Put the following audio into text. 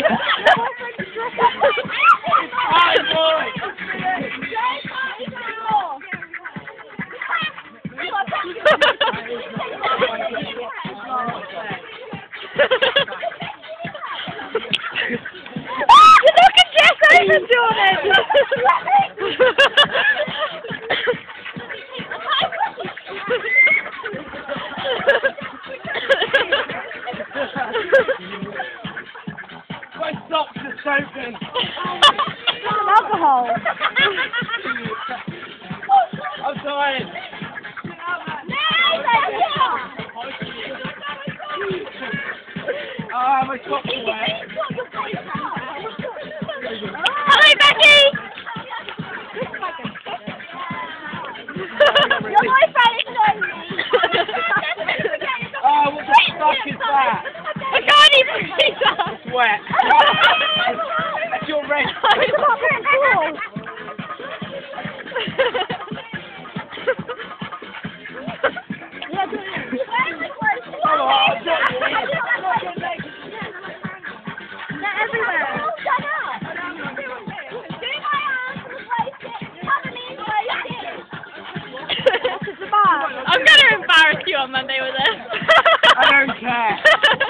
Look at Jess over doing it! My socks are soaking. Alcohol. I'm tired. Ah, my socks are wet. Hello, Becky! Your boyfriend is on me. Oh, what the fuck is that? I can't even see that. It's wet. That's your red. They're everywhere. I'm going to embarrass you on Monday with this. I don't care.